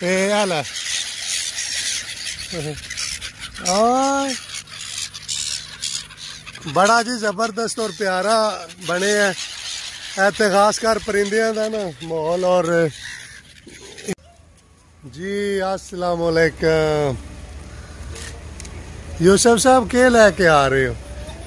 हाल है बड़ा जी जबरदस्त और प्यारा बने है ऐते खास कर परिंदियां का ना माहौल। और जी अस्सलाम वालेकुम यूसुफ साहब के लेके आ रहे हो?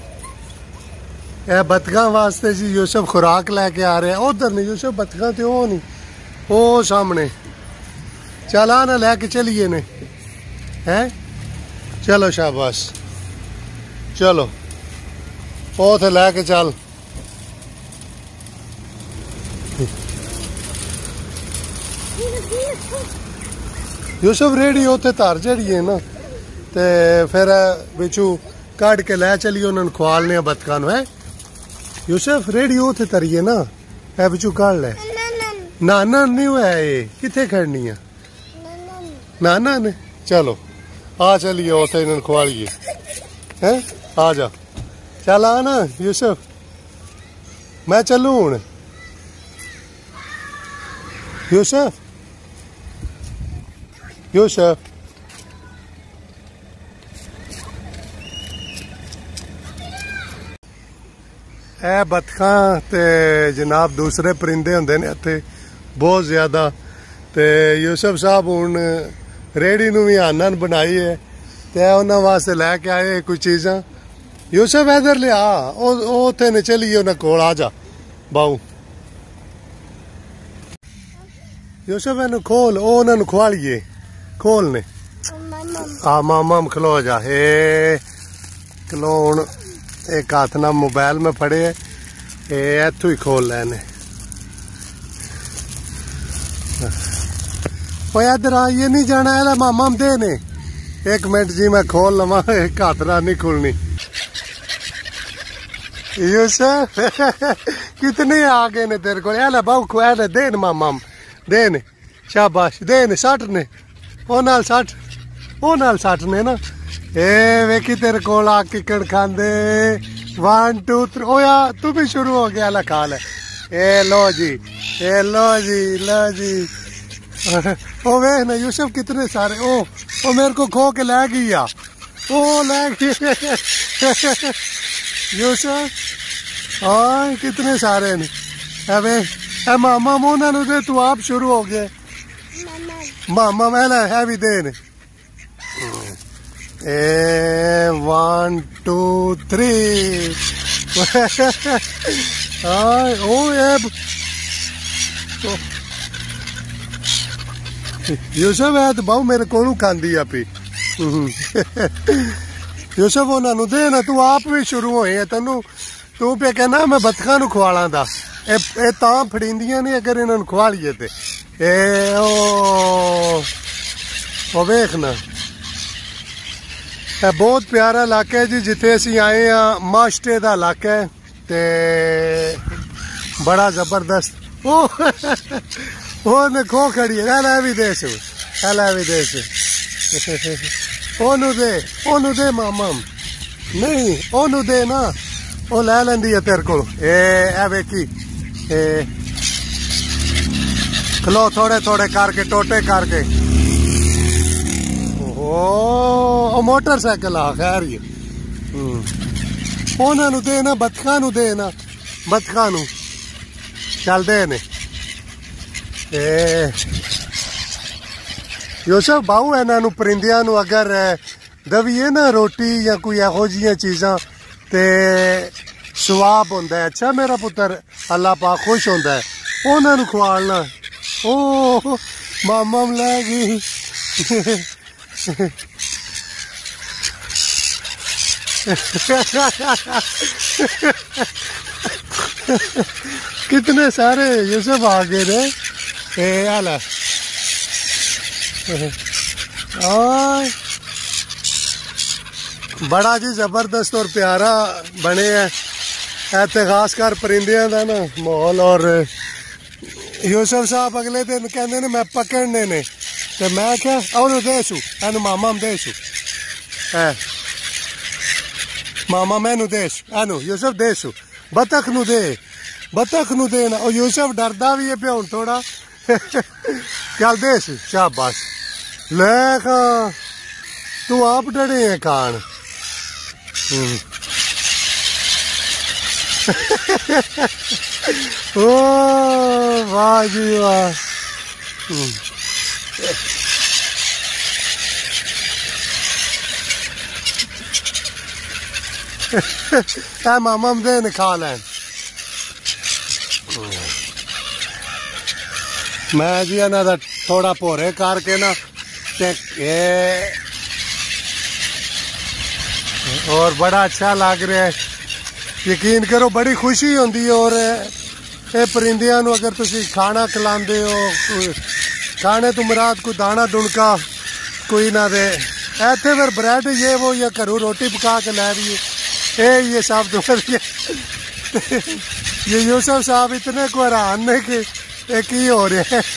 बतखा वास्ते जी यूसुफ खुराक लेके आ रहे हैं। उधर नहीं यूसुफ बतखा तो वो नहीं वो सामने चला ना लेके चलिए ने हैं। चलो शाबाश चलो वो थे लेके चल। यूसुफ रेडी होते तार चढ़िए ना ते फिर बिचू कट के लै चलिए उन्होंने खुआलने बतखा है। यूसुफ रेडी होते तरिए ना है बिचू काट ले। नाना नहीं हुआ ये किथे खड़नी है नाना ने। चलो आ चलिए उसे इन्होंने खुआलिए हैं। आ जा चल आ ना यूसुफ मैं चलू हूं। यूसुफ यूसुफ ए बतखा ते जनाब दूसरे परिंदे होंदे ने इत्थे बहुत ज्यादा। ते यूसुफ साहब हुण रेहड़ी नूं भी आनन बनाई है ते उन्हां वास्ते लैके आए कुछ चीज़ां। यूसुफ इधर ले आ उत्थे ने चलिए उन्हां कोल आ जा बाऊ। यूसुफ इन्हूं खोल ओ उन्हां नूं खुआलिए खोल ने। हाँ मामा खलो जा हे खलो हुण एक हाथ ना मोबाइल में फड़े है इथों ही खोल लेने। इधर आ ये नहीं जाना है मामा दे ने। एक मिनट जी मैं खोल लवा एक हाथ ना नहीं खुलनी। यूसुफ कितने आ गए ने तेरे को बहु खुआ दे दे मामा दे ने शाबाश दे ने सट ने ओ नाल सट ने ना। ए वेखी तेरे को किकड़ खांदे 1 2 3 ओ यार तू भी शुरू हो गया ला खा ले। ए लो जी लो जी ओ वे ना यूसुफ कितने सारे ओ मेरे को खो के ले गया ओ ले गई यूसुफ। हाँ कितने सारे ने अबे ए मामा मोना नु दे तू आप शुरू हो गए मामा मैंने है भी दे ने। 1 2 3 ओ यूसुफ है तो बहु मेरे को खांदी आपी। यूसुफ उन्होंने दे ना तू आप भी शुरू होए तेन तू पे कहना मैं बतखा नूं खुआला दा ए तां फड़ींदियां ने अगर इन्होंने खुआलिए ते ए ओ वेखना बहुत प्यारा इलाका है जी जिथे असी आए हाँ। माश्टे का इलाका है ते बड़ा जबरदस्त ओ ने खो खड़ी है भी दे ओनू दे मामा नहीं ओनू दे ना ओ लै लेंदी है तेरे को। ए वेखी खलो थोड़े थोड़े करके टोटे करके ओ मोटरसाइकिल आ खैर ये उन्होंने दे ना बतखा नूं दे ना बतखा नूं चल दे ने। यूसुफ बाहू इन्हों परिंदियां नूं अगर दवीए ना रोटी या कोई एहो जिहियां चीज़ां ते सवाब होंदा है। अच्छा मेरा पुत्र अल्लाह पाक खुश होंदा है उन्होंने खुआलना। ओ मामा ले गई कितने सारे यूसुफ आ गए रे। हाल है बड़ा जी जबरदस्त और प्यारा बने है ऐते खास कर परिंदियां का ना माहौल। और यूसुफ साहब अगले दिन कहते ने मैं पकड़ने ने ते मैं क्या ओनू देसू एनु मामा देसू मामा मैनू देस एनु यूसुफ देसू बतख नू दे ना। और यूसुफ डरदा भी है पे हुण थोड़ा चल दे शाबाश ले खा तू आप डरे है खान ओ वाह जी वाह मामा दे खा लैन मैं जी इन्हों थोड़ा भोरे करके ना और बड़ा अच्छा लग रहा है यकीन करो बड़ी खुशी होती है और ये परिंदियां अगर तुम खाना खिलाते हो खाने तो मुराद कोई दाना दुनका कोई ना दे इतने फिर ब्रेड ये वो या घरों रोटी पका के लै रही है ये सब ये यूसुफ साहब इतने को हैरान ने कि की हो रहा है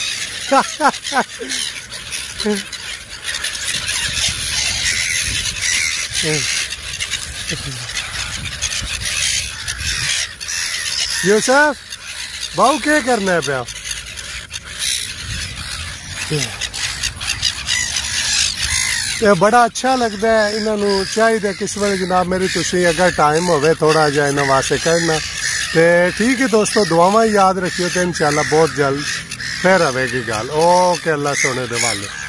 यूसुफ बाऊ क्या करना है प्या ये बड़ा अच्छा लगता है इन्हों चाहिए किस वे जनाब मेरी तुसी अगर टाइम होवे थोड़ा जहा इन्हों वास्ते कहना तो ठीक है दोस्तों दुआवां याद रखियो तो इंशाल्लाह बहुत जल्द फिर आवेगी गल ओके अल्लाह सोने दे वाले।